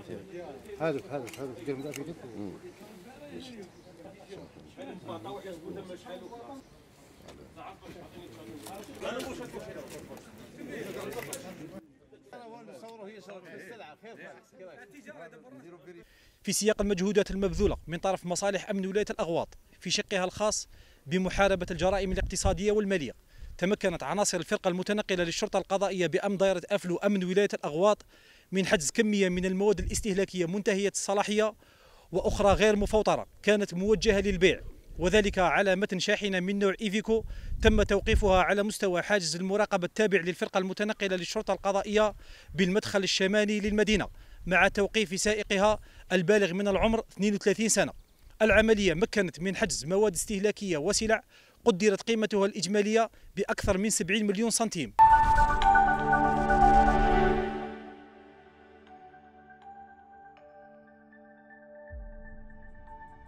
هذا دير مدافع في سياق المجهودات المبذولة من طرف مصالح أمن ولاية الأغواط في شقها الخاص بمحاربة الجرائم الاقتصادية والمالية، تمكنت عناصر الفرقة المتنقلة للشرطة القضائية بأمن دائرة أفلو أمن ولاية الأغواط من حجز كمية من المواد الاستهلاكية منتهية الصلاحية وأخرى غير مفوطرة كانت موجهة للبيع، وذلك على متن شاحنة من نوع إيفيكو تم توقيفها على مستوى حاجز المراقبة التابع للفرقة المتنقلة للشرطة القضائية بالمدخل الشمالي للمدينة مع توقيف سائقها البالغ من العمر 32 سنة. العملية مكنت من حجز مواد استهلاكية وسلع قدرت قيمتها الإجمالية بأكثر من 70 مليون سنتيم.